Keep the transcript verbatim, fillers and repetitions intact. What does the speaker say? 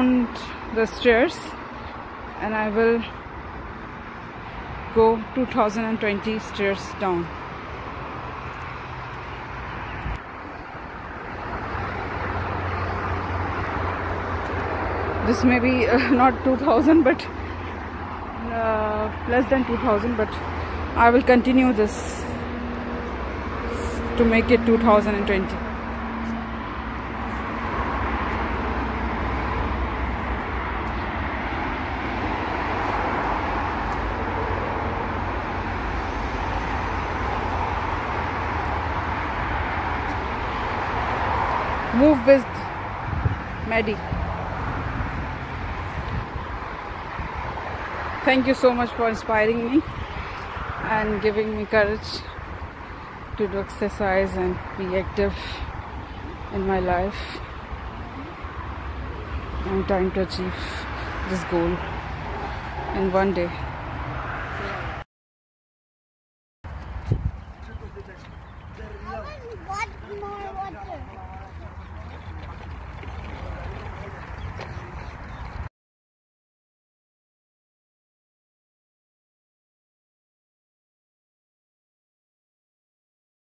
around the stairs and I will go two thousand twenty stairs down. This may be uh, not two thousand, but uh, less than two thousand, but I will continue this to make it two thousand twenty. Move with Maddie. Thank you so much for inspiring me and giving me courage to do exercise and be active in my life. I'm trying to achieve this goal in one day.